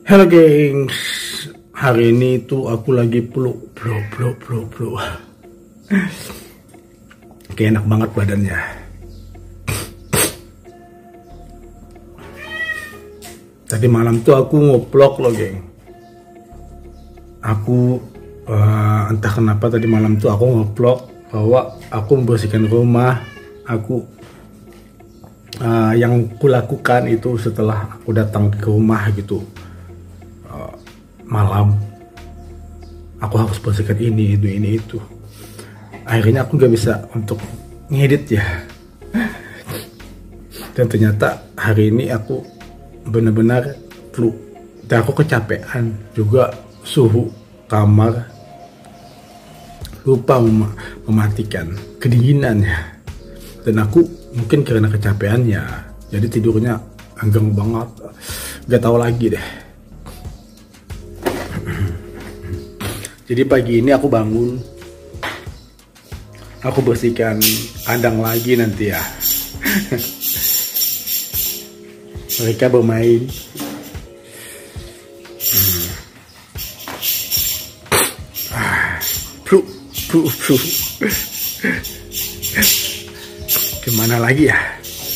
Halo gengs, hari ini tuh aku lagi peluk. Kayak enak banget badannya. Tadi malam tuh aku ngeplok loh geng. Aku entah kenapa tadi malam tuh aku ngeplok bahwa aku membersihkan rumah. Aku yang kulakukan itu setelah aku datang ke rumah gitu. Malam aku harus bersihkan ini itu. Akhirnya aku gak bisa untuk ngedit ya. Dan ternyata hari ini aku benar-benar flu. Dan aku kecapean juga, suhu kamar lupa mematikan kedinginannya. Dan aku mungkin karena kecapeannya jadi tidurnya enggang banget. Gak tahu lagi deh. Jadi pagi ini aku bangun, aku bersihkan kandang lagi nanti ya. Mereka bermain. Pru. Gimana lagi ya?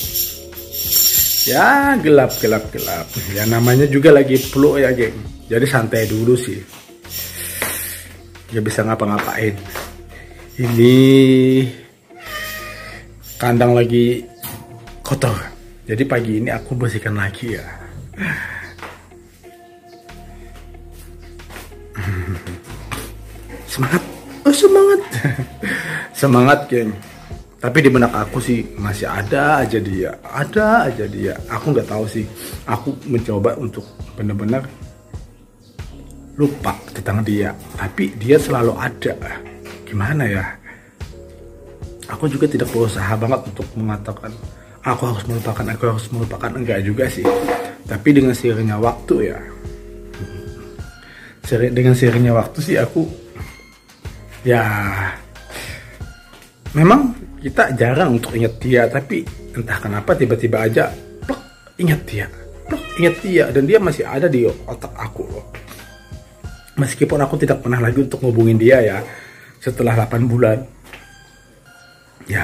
Ya gelap. Ya namanya juga lagi flu ya geng. Jadi santai dulu sih. Gak bisa ngapa-ngapain. Ini kandang lagi kotor. Jadi pagi ini aku bersihkan lagi ya. Semangat. Semangat geng. Tapi di benak aku sih masih ada aja dia. Aku nggak tahu sih. Aku mencoba untuk benar-benar lupa tentang dia, tapi dia selalu ada. Gimana ya? Aku juga tidak berusaha banget untuk mengatakan aku harus melupakan, enggak juga sih. Tapi dengan seiringnya waktu ya, dengan seiringnya waktu sih aku ya, memang kita jarang untuk ingat dia, tapi entah kenapa tiba-tiba aja plok, ingat dia, dan dia masih ada di otak aku loh. Meskipun aku tidak pernah lagi untuk ngubungin dia ya setelah 8 bulan. Ya.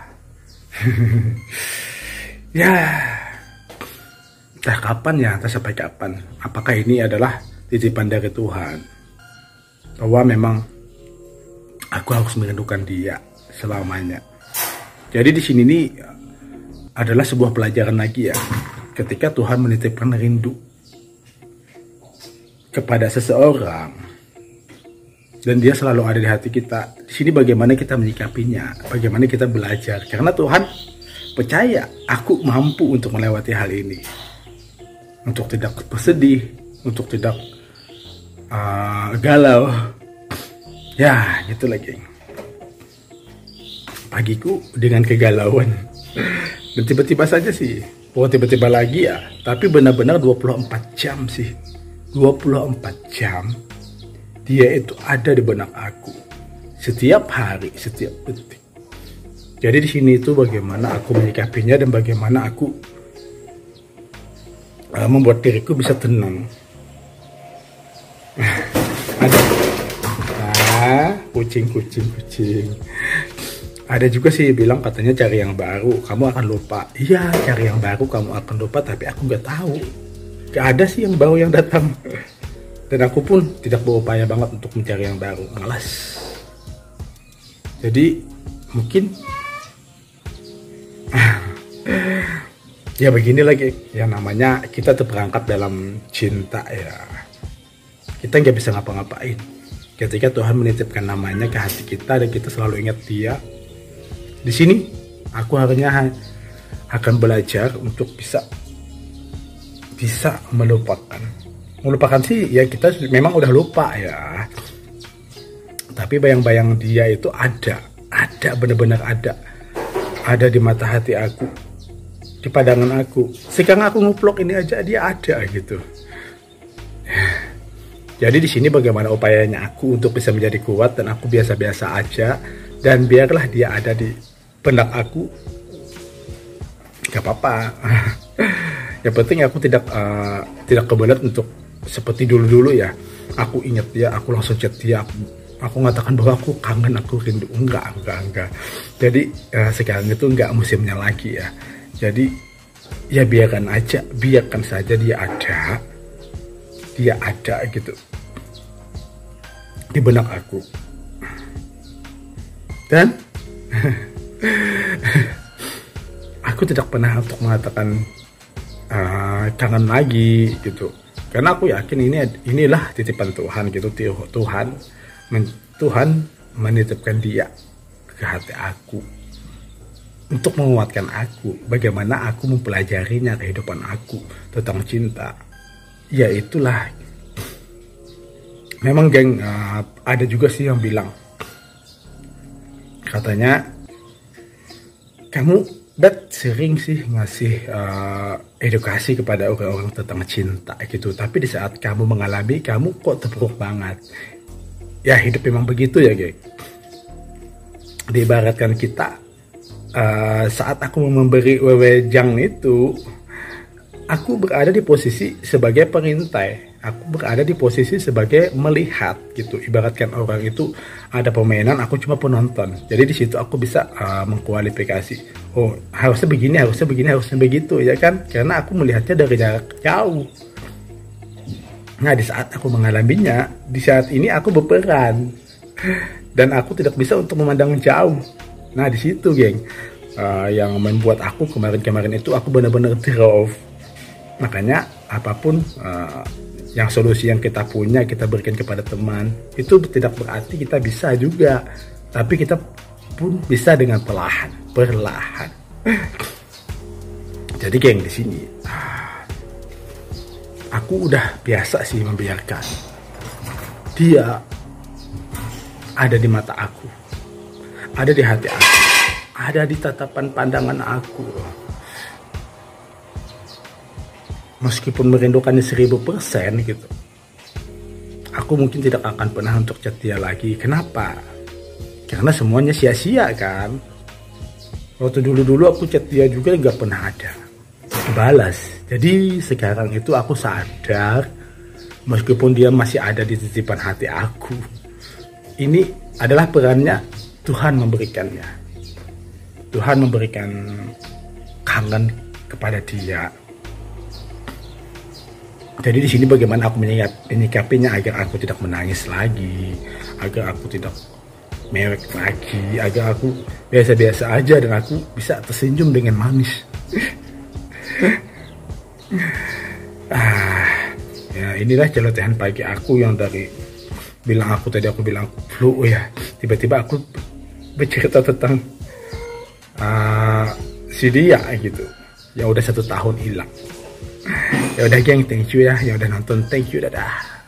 Ya. Entah kapan ya, entah sampai kapan. Apakah ini adalah titipan dari Tuhan? Bahwa memang aku harus merindukan dia selamanya. Jadi di sini nih adalah sebuah pelajaran lagi ya. Ketika Tuhan menitipkan rindu kepada seseorang dan dia selalu ada di hati kita. Di sini bagaimana kita menyikapinya, bagaimana kita belajar, karena Tuhan percaya aku mampu untuk melewati hal ini, untuk tidak bersedih, untuk tidak galau. Ya gitu lagi. Pagiku dengan kegalauan dan tiba-tiba saja sih, bukan tiba-tiba lagi ya, tapi benar-benar 24 jam sih. 24 jam dia itu ada di benak aku setiap hari, setiap detik. Jadi di sini itu bagaimana aku menyikapinya dan bagaimana aku membuat diriku bisa tenang. Ada kucing. Ada juga sih bilang katanya cari yang baru kamu akan lupa. Iya, cari yang baru kamu akan lupa, tapi aku nggak tahu. Gak ada sih yang baru yang datang. Dan aku pun tidak berupaya banget untuk mencari yang baru. Malas. Jadi mungkin ya begini lagi. Yang namanya kita terperangkap dalam cinta ya. Kita gak bisa ngapa-ngapain. Ketika Tuhan menitipkan namanya ke hati kita dan kita selalu ingat dia. Di sini aku hanya akan belajar untuk bisa melupakan sih ya, kita memang udah lupa ya, tapi bayang-bayang dia itu ada benar-benar ada di mata hati aku, di pandangan aku. Sekarang aku ngeplok ini aja dia ada gitu. Jadi di sini bagaimana upayanya aku untuk bisa menjadi kuat dan aku biasa-biasa aja, dan biarlah dia ada di benak aku, gak apa-apa. Yang penting aku tidak kebelet untuk seperti dulu-dulu ya. Aku ingat dia, aku langsung chat dia, aku mengatakan bahwa aku kangen, aku rindu. Enggak. Jadi sekarang itu enggak musimnya lagi ya. Jadi ya biarkan saja dia ada gitu di benak aku. Dan aku tidak pernah untuk mengatakan kangen lagi gitu, karena aku yakin inilah titipan Tuhan gitu. Tuhan menitipkan dia ke hati aku untuk menguatkan aku bagaimana aku mempelajarinya, kehidupan aku tentang cinta. Ya itulah, memang geng, ada juga sih yang bilang, katanya kamu sering sih ngasih edukasi kepada orang-orang tentang cinta gitu, tapi di saat kamu mengalami, kamu kok terpuruk banget. Ya hidup memang begitu ya geng. Diibaratkan kita, saat aku memberi wewejang itu, aku berada di posisi sebagai pengintai. Aku berada di posisi sebagai melihat gitu. Ibaratkan orang itu ada permainan, aku cuma penonton. Jadi di situ aku bisa mengkualifikasi. Oh, harusnya begini, harusnya begitu ya kan? Karena aku melihatnya dari jarak jauh. Nah, di saat aku mengalaminya, di saat ini aku berperan dan aku tidak bisa untuk memandang jauh. Nah, di situ, geng, yang membuat aku kemarin itu aku benar-benar drop. Makanya apapun yang solusi yang kita punya kita berikan kepada teman, itu tidak berarti kita bisa juga, tapi kita pun bisa dengan perlahan. Jadi geng, di sini aku udah biasa sih membiarkan dia ada di mata aku, ada di hati aku, ada di tatapan pandangan aku. Meskipun merindukannya 1000% gitu, aku mungkin tidak akan pernah untuk chat dia lagi. Kenapa? Karena semuanya sia-sia kan. Waktu dulu aku chat dia juga nggak pernah ada balas. Jadi sekarang itu aku sadar, meskipun dia masih ada di titipan hati aku, ini adalah perannya Tuhan memberikannya. Tuhan memberikan kangen kepada dia. Jadi di sini bagaimana aku menyikapinya agar aku tidak menangis lagi, agar aku tidak mewek lagi, agar aku biasa-biasa aja dan aku bisa tersenyum dengan manis. Ya inilah celotehan pagi aku yang dari aku bilang flu ya. Tiba-tiba aku bercerita tentang si dia gitu. Ya udah 1 tahun hilang. Ya udah geng, thank you ya. Yang udah nonton, thank you, dadah.